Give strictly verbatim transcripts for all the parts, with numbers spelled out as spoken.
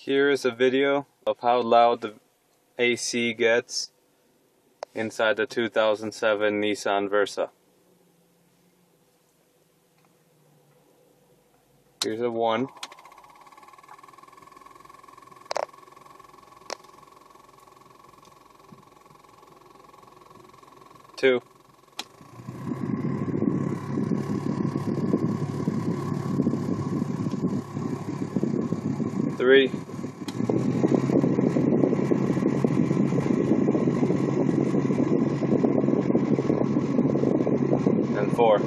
Here is a video of how loud the A C gets inside the two thousand seven Nissan Versa. Here's a one. Two. Three. And four.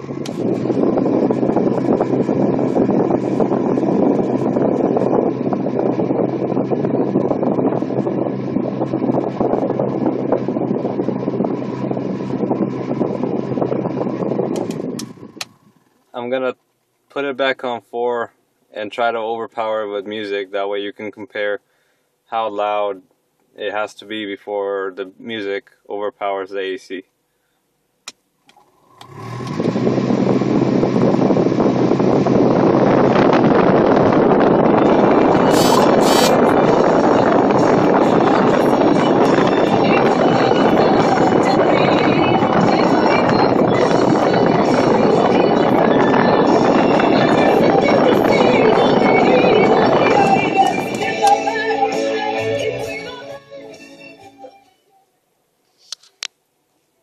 I'm gonna put it back on four and try to overpower it with music. That way you can compare how loud it has to be before the music overpowers the A C.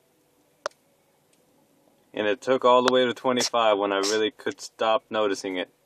And it took all the way to twenty-five when I really could stop noticing it.